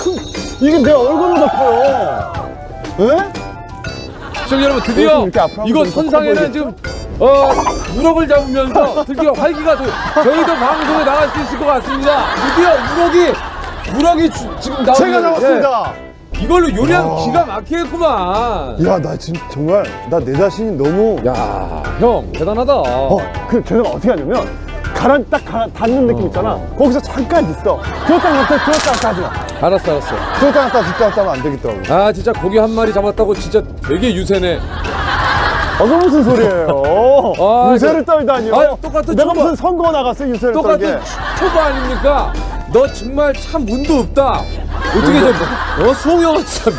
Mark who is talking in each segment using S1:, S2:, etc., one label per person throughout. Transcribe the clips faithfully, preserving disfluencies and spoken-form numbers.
S1: 큰, 이게 내 얼굴보다 커요. 예?
S2: 시청자 여러분, 드디어 이거 선상에는 지금 어 우럭을 잡으면서 드디어 활기가 도, 저희도 방송에 나갈 수 있을 것 같습니다. 드디어 우럭이 우럭이 주, 지금 나오는
S1: 제가 잡았습니다.
S2: 예. 이걸로 요리하면 기가 막히겠구만.
S1: 야, 나 지금 정말 나 내 자신이 너무.
S2: 야, 형 대단하다.
S1: 어, 그 제가 어떻게 하냐면 가란 딱 가라 닿는 느낌 있잖아. 어. 거기서 잠깐 있어. 들었다 놨다 들었다 놨다 하지 마.
S2: 알았어, 알았어.
S1: 들었다 놨다 들었다 놨다 하면 안 되겠더라고.
S2: 아, 진짜 고기 한 마리 잡았다고 진짜 되게 유세네.
S1: 어, 그 무슨 소리예요? 아, 유세를 떨다니요?
S2: 아, 똑같은
S1: 내가
S2: 초보,
S1: 무슨 선거 나갔어 유세를
S2: 똑같은
S1: 떨게.
S2: 초보 아닙니까? 너 정말 참 운도 없다. 어떻게 저, 어, 수홍이 형은 참.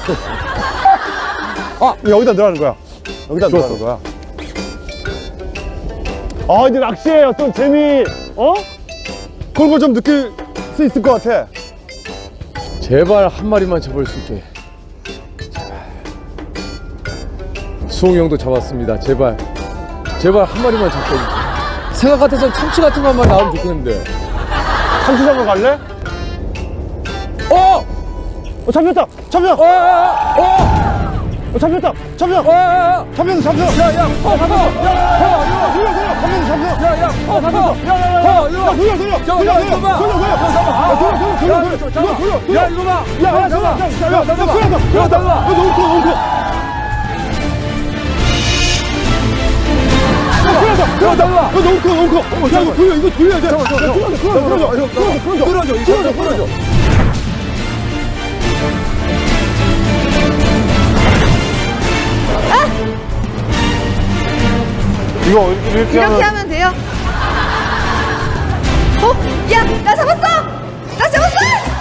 S1: 아, 여기다 넣으라는 거야. 여기다 넣으라는 거야. 아, 이제 낚시의 어떤 재미, 어? 그런 걸 좀 느낄 수 있을 것 같아.
S2: 제발 한 마리만 잡을 수 있게. 제발. 수홍이 형도 잡았습니다. 제발. 제발 한 마리만 잡게 해주세요. 생각 같아서는 참치 같은 거 한 마리 나오면 좋겠는데.
S1: 참치 잡으러 갈래?
S2: 어!
S1: 어, 잡혔다! 잡혔다!
S2: 어! 어!
S1: 어, 잡혔다! 잡혔다!
S2: 어!
S1: 잡혔어, 잡혔어!
S2: 야, 야, 어, 잡혔어! 야, 야, 야,
S1: 돌려, 돌려! 잡혔어, 잡혔어!
S2: 야, 야, 어, 잡혔어! 야, 야, 야, 야,
S1: 돌려, 돌려! 돌려, 돌려! 돌려, 돌려! 돌려, 돌려! 돌려, 돌려! 돌려, 돌려!
S2: 야, 이거 봐!
S1: 야, 야, 잡아! 야, 야, 잡아! 잡아! 잡아! 잡아! 야, 너무 커, 너무 커! 끌어줘! 끌어줘! 야, 너무 커, 너무 커! 야, 이거 돌려, 이거 돌려야 돼! 야, 끌어줘! 끌어줘! 끌어줘! 끌어줘!
S2: 끌어줘, 이거 끌어줘!
S1: 이거 이렇게,
S3: 이렇게
S1: 하면...
S3: 하면 돼요? 어? 야! 나 잡았어! 나 잡았어!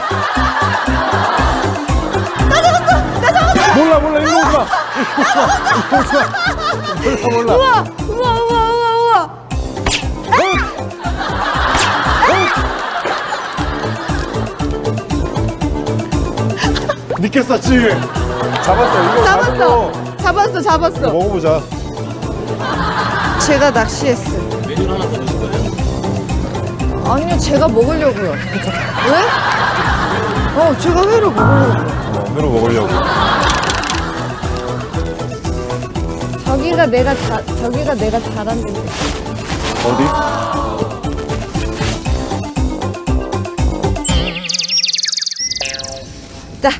S3: 나 잡았어! 나 잡았어!
S1: 몰라, 몰라, 이리 오지 마! 이리 오지 마! 몰라, 몰라.
S3: 우와! 우와, 우와, 우와, 우와!
S1: 믿겠었지? 잡았어, 이거
S3: 잡았어! 잡았어, 잡았어!
S1: 먹어보자.
S3: 제가 낚시했어요. 메뉴를 하나 더 드실 거예요? 아니요, 제가 먹으려고요. 왜? 어, 제가 회를 먹으려고요.
S1: 어, 회로 먹으려고.
S3: 저기가 내가 자, 저기가 내가 잘한 데인데.
S1: 어디?
S3: 자.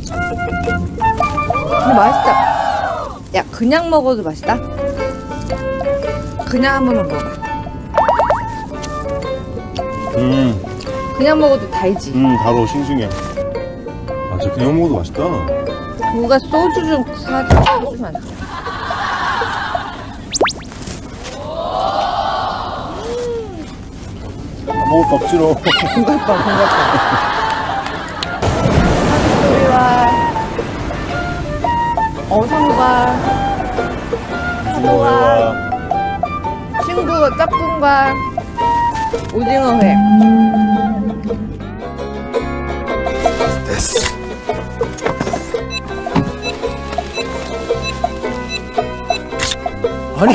S3: 근데 맛있다. 야, 그냥 먹어도 맛있다. 그냥 한 번만 먹어봐.
S1: 음,
S3: 그냥 먹어도 달지.
S1: 음, 바로 싱싱해. 아, 저 그냥 먹어도 맛있다.
S3: 누가 소주 좀 사주면 안 돼?
S1: 안 먹을 수 없지로.
S3: 공갈빵, 공갈빵. 우리와 어성과 사도와 친구 짝꿍과 오징어회.
S1: 됐어.
S4: 아니.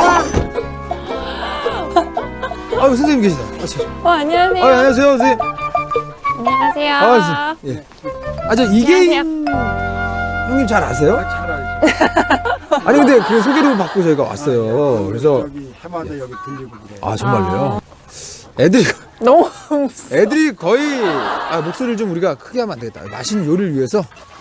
S4: 아유, 선생님 계시다. 아, 참.
S5: 어, 안녕하세요.
S4: 아, 안녕하세요, 선생님.
S5: 안녕하세요.
S4: 아, 선- 예. 아, 저 이계인 형님 잘 아세요?
S6: 잘 알죠.
S4: 아니, 근데 그 소개를 받고 저희가 왔어요. 그래서.
S6: 여기 해마다 여기 들리고 그래.
S4: 아, 정말로요? 애들이,
S5: 너무
S4: 애들이 거의, 아, 목소리를 좀 우리가 크게 하면 안 되겠다. 맛있는 요리를 위해서